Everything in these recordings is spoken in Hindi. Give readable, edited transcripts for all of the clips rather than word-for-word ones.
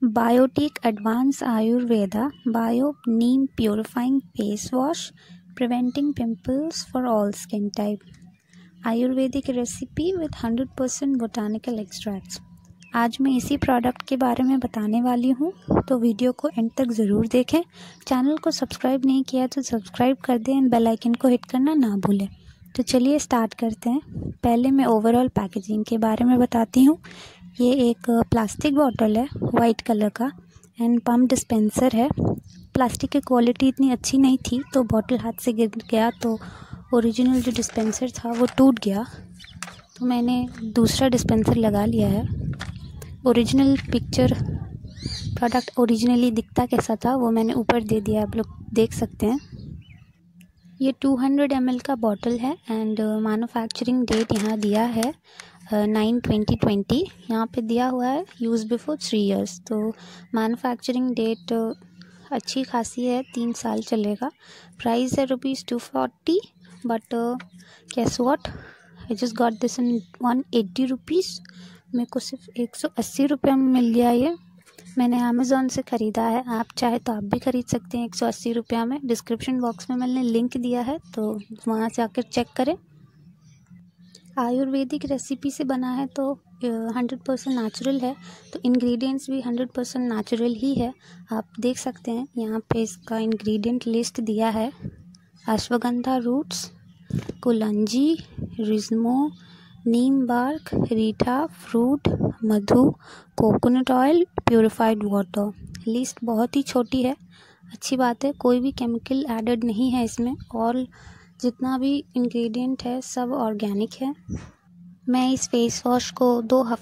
Biotique Advanced Ayurveda Bio Neem Purifying Face Wash, preventing pimples for all skin type. Ayurvedic recipe with 100% botanical extracts. आज मैं इसी प्रोडक्ट के बारे में बताने वाली हूँ, तो वीडियो को एंड तक ज़रूर देखें। चैनल को सब्सक्राइब नहीं किया तो सब्सक्राइब कर दें एंड बेल आइकन को हिट करना ना भूलें। तो चलिए स्टार्ट करते हैं। पहले मैं ओवरऑल पैकेजिंग के बारे में बताती हूँ। ये एक प्लास्टिक बॉटल है वाइट कलर का एंड पम्प डिस्पेंसर है। प्लास्टिक की क्वालिटी इतनी अच्छी नहीं थी तो बॉटल हाथ से गिर गया, तो ओरिजिनल जो डिस्पेंसर था वो टूट गया, तो मैंने दूसरा डिस्पेंसर लगा लिया है। ओरिजिनल पिक्चर प्रोडक्ट ओरिजिनली दिखता कैसा था वो मैंने ऊपर दे दिया, आप लोग देख सकते हैं। ये 200 ml का बॉटल है एंड मैन्युफैक्चरिंग डेट यहाँ दिया है 9/20/20। यहाँ पे दिया हुआ है यूज़ बिफोर 3 years, तो मैन्युफैक्चरिंग डेट अच्छी खासी है, 3 साल चलेगा। प्राइस है ₹240, but guess what, I just got this in 180 rupees। मेरे को सिर्फ 180 रुपये में मिल गया। ये मैंने अमेज़ॉन से ख़रीदा है, आप चाहे तो आप भी ख़रीद सकते हैं 180 रुपये में। डिस्क्रिप्शन बॉक्स में मैंने लिंक दिया है, तो वहाँ से आकर चेक करें। आयुर्वेदिक रेसिपी से बना है तो 100% नेचुरल है, तो इंग्रेडिएंट्स भी 100% नेचुरल ही है। आप देख सकते हैं यहाँ पे इसका इंग्रेडिएंट लिस्ट दिया है। Ashwagandha roots, kalonji, rhizome, neem bark, reetha fruit, मधु, coconut oil, purified water. List बहुत ही छोटी है, अच्छी बात है। कोई भी केमिकल एडेड नहीं है इसमें, और जितना भी इंग्रेडिएंट है सब ऑर्गेनिक है। मैं इस फेस वॉश को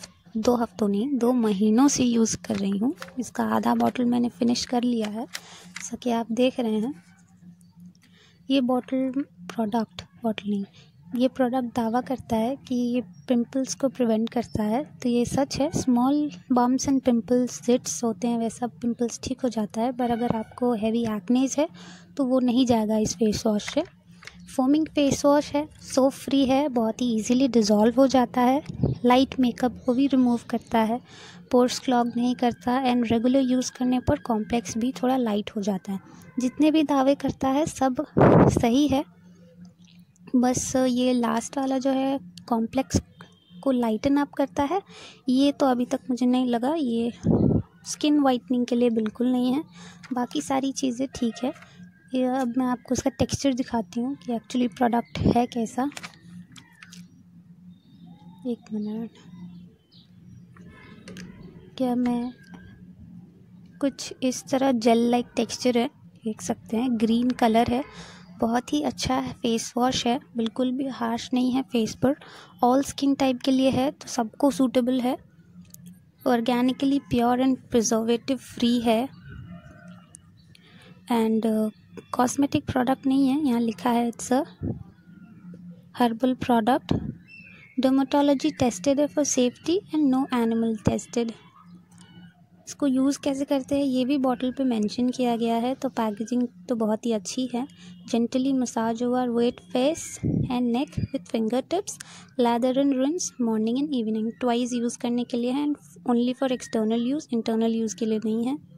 2 महीनों से यूज़ कर रही हूँ। इसका आधा बॉटल मैंने फिनिश कर लिया है, जैसा कि आप देख रहे हैं। ये ये प्रोडक्ट दावा करता है कि ये पिंपल्स को प्रिवेंट करता है, तो ये सच है। Small bumps and pimples zits होते हैं वैसा पिंपल्स ठीक हो जाता है, पर अगर आपको हैवी एक्नेज है तो वो नहीं जाएगा इस फेस वॉश से। फोमिंग फेस वॉश है, सोप फ्री है, बहुत ही इजीली डिज़ोल्व हो जाता है। लाइट मेकअप को भी रिमूव करता है, पोर्स क्लॉग नहीं करता एंड रेगुलर यूज़ करने पर कॉम्प्लेक्स भी थोड़ा लाइट हो जाता है। जितने भी दावे करता है सब सही है, बस ये लास्ट वाला जो है कॉम्प्लेक्स को लाइटन अप करता है, ये तो अभी तक मुझे नहीं लगा। ये स्किन वाइटनिंग के लिए बिल्कुल नहीं है, बाकी सारी चीज़ें ठीक है। ये अब मैं आपको उसका टेक्सचर दिखाती हूँ कि एक्चुअली प्रोडक्ट है कैसा। एक मिनट, क्या मैं कुछ इस तरह जेल लाइक टेक्सचर है, देख सकते हैं। ग्रीन कलर है, बहुत ही अच्छा है फेस वॉश है, बिल्कुल भी हार्श नहीं है फेस पर। ऑल स्किन टाइप के लिए है, तो सबको सूटेबल है। Organically pure and preservative free है एंड कॉस्मेटिक प्रोडक्ट नहीं है। यहाँ लिखा है it's a herbal product, dermatology tested है for safety and no animal tested. इसको यूज़ कैसे करते हैं ये भी बॉटल पे मेंशन किया गया है, तो पैकेजिंग तो बहुत ही अच्छी है। Gently massage over wet face and neck with finger tips, lather and rinse morning and evening. Twice use करने के लिए है and only for external use, internal use के लिए नहीं है।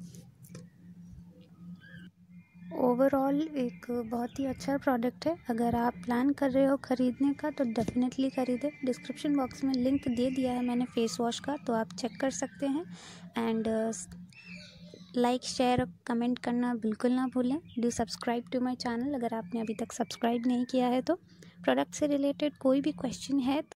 ओवरऑल एक बहुत ही अच्छा प्रोडक्ट है। अगर आप प्लान कर रहे हो ख़रीदने का तो डेफिनेटली ख़रीदें। डिस्क्रिप्शन बॉक्स में लिंक दे दिया है मैंने फेस वॉश का, तो आप चेक कर सकते हैं। एंड लाइक शेयर कमेंट करना बिल्कुल ना भूलें। Do subscribe to my channel अगर आपने अभी तक सब्सक्राइब नहीं किया है तो। प्रोडक्ट से रिलेटेड कोई भी क्वेश्चन है